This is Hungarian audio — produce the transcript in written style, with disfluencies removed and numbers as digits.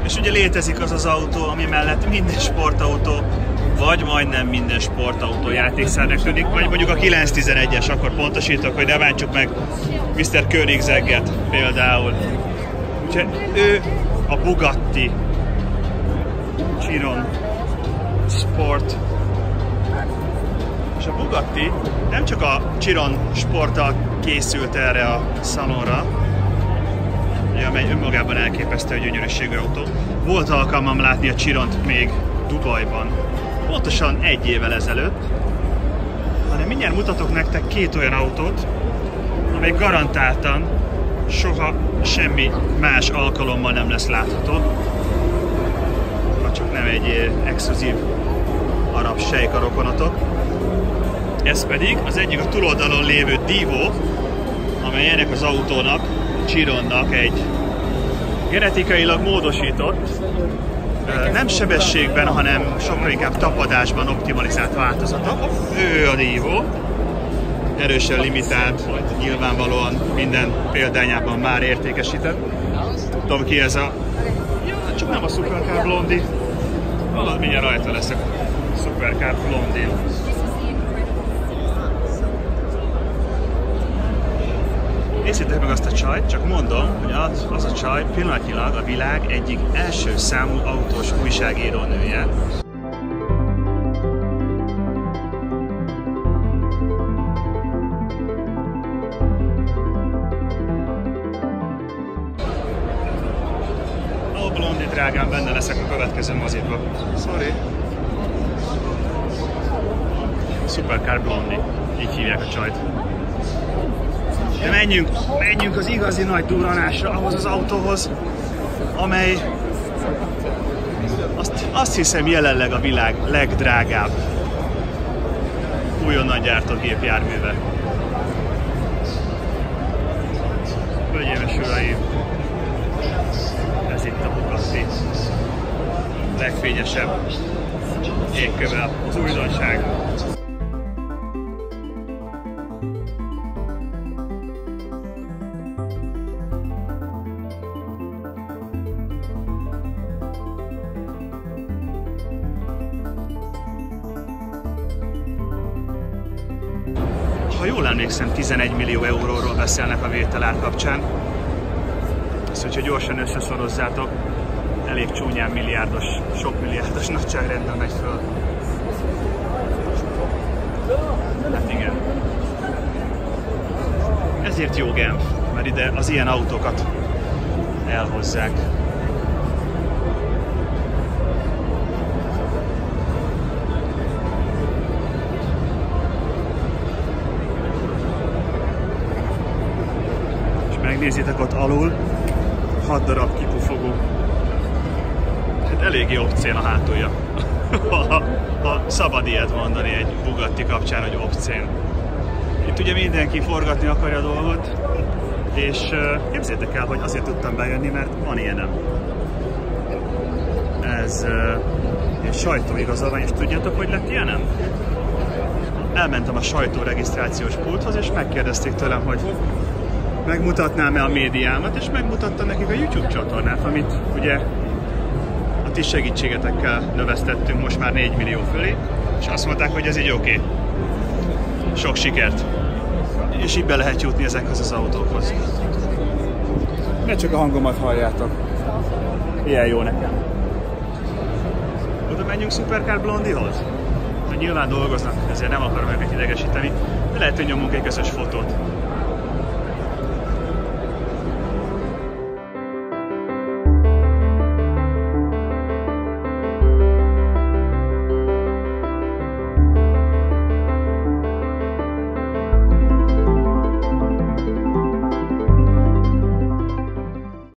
És ugye létezik az az autó, ami mellett minden sportautó, vagy majdnem minden sportautó játékszernek tűnik, vagy mondjuk a 911-es, akkor pontosítok, hogy ne bántsuk meg Mr. Koenigsegget például. Úgyhogy ő a Bugatti Chiron Sport. És a Bugatti nem csak a Chiron Sporttal készült erre a szalonra, amely önmagában elképesztő gyönyörűségű autó. Volt alkalmam látni a Chiront még Dubajban, pontosan 1 évvel ezelőtt, hanem mindjárt mutatok nektek 2 olyan autót, amely garantáltan soha semmi más alkalommal nem lesz látható, ha csak nem egy exkluzív arab sejka rokonatok. Ez pedig az egyik a túloldalon lévő Divo, amely ennek az autónak, Chironnak egy genetikailag módosított, nem sebességben, hanem sokkal inkább tapadásban optimalizált változata. Ő a Divo, erősen limitált, nyilvánvalóan minden példányában már értékesített. Tudom ki ez a... csak nem a Supercar Blondie, valami mindjárt rajta lesz a Supercar Blondie. Nézzétek meg azt a csajt, csak mondom, hogy az a csaj pillanatnyilag a világ egyik első számú autós újságíró nője. Ó, Blondi drágám, benne leszek a következő mozitba. Sorry. Supercar Blondie, így hívják a csajt. De menjünk az igazi nagy durranásra, ahhoz az autóhoz, amely azt hiszem jelenleg a világ legdrágább újonnan gyártott gépjárműve. Hölgyeim és uraim, ez itt a Bugatti legfényesebb jégköve, az újdonság. Ha jól emlékszem, 11 millió euróról beszélnek a vételár kapcsán. Ezt, hogyha gyorsan összeszorozzátok, elég csúnyán milliárdos, sok milliárdos nagyságrendben megy föl. Hát igen. Ezért jó Genf, mert ide az ilyen autókat elhozzák. Megnézzétek ott alul, 6 darab kipufogó. Hát eléggé obszén a hátulja. ha szabad ilyet mondani egy Bugatti kapcsán, hogy obszén. Itt ugye mindenki forgatni akarja a dolgot, és képzeljétek el, hogy azért tudtam bejönni, mert van ilyenem. Ez egy sajtóigazolvány, és tudjátok, hogy lett ilyenem? Elmentem a sajtóregisztrációs pulthoz, és megkérdezték tőlem, hogy megmutatnám-e a médiámat, és megmutattam nekik a YouTube csatornát, amit ugye a ti segítségetekkel növesztettünk most már 4 millió fölé, és azt mondták, hogy ez így oké. Sok sikert! És így be lehet jutni ezekhez az autókhoz. Ne csak a hangomat halljátok. Ilyen jó nekem. Oda menjünk Supercar Blondiehoz? Nyilván dolgoznak, ezért nem akarom őket idegesíteni, de lehet, hogy nyomunk egy közös fotót.